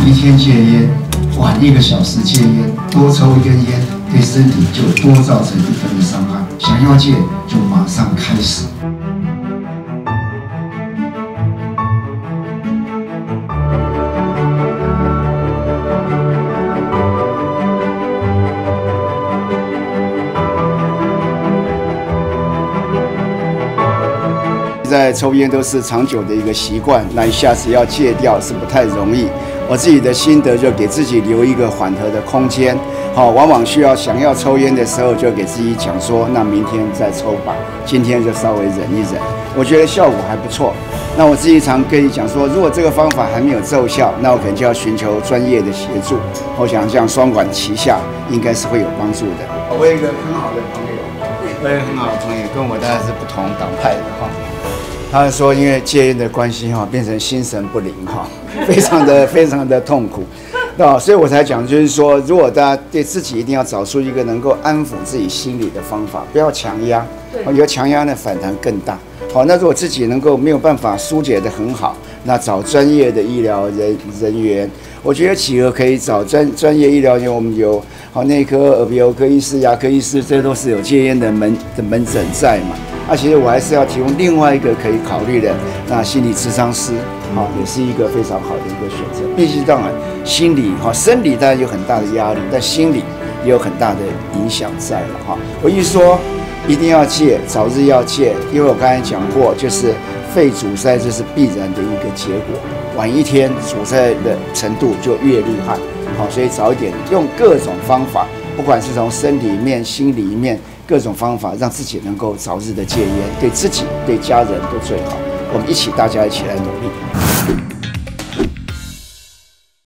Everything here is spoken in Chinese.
一天戒烟，晚1个小时戒烟，多抽1根烟，对身体就多造成1分的伤害。想要戒，就马上开始。在抽烟都是长久的一个习惯，那一下子要戒掉是不太容易。我自己的心得就给自己留一个缓和的空间，往往想要抽烟的时候，就给自己讲说，那明天再抽吧，今天就稍微忍一忍。我觉得效果还不错。那我自己常跟你讲说，如果这个方法还没有奏效，那我可能就要寻求专业的协助。我想这样双管齐下，应该是会有帮助的。我有一个很好的朋友，跟我当然是不同党派的哈。他说，因为戒烟的关系变成心神不宁非常的痛苦，所以我才讲，就是说，如果大家对自己一定要找出一个能够安抚自己心理的方法，不要强压，有强压的反弹更大。那如果自己能够没有办法疏解得很好，那找专业的医疗人员。我觉得企鹅可以找专业医疗人员，我们有内科、耳鼻喉科医师、牙科医师，这都是有戒烟的门诊在嘛。其实我还是要提供另外一个可以考虑的，那心理咨商师，也是一个非常好的一个选择。毕竟当然心理生理当然有很大的压力，但心理也有很大的影响在了我一说一定要戒，早日要戒，因为我刚才讲过，就是肺阻塞这是必然的一个结果，晚一天阻塞的程度就越厉害。所以早一点用各种方法，不管是从生理面、心理面各种方法，让自己能够早日的戒烟，对自己、对家人都最好。我们大家一起来努力。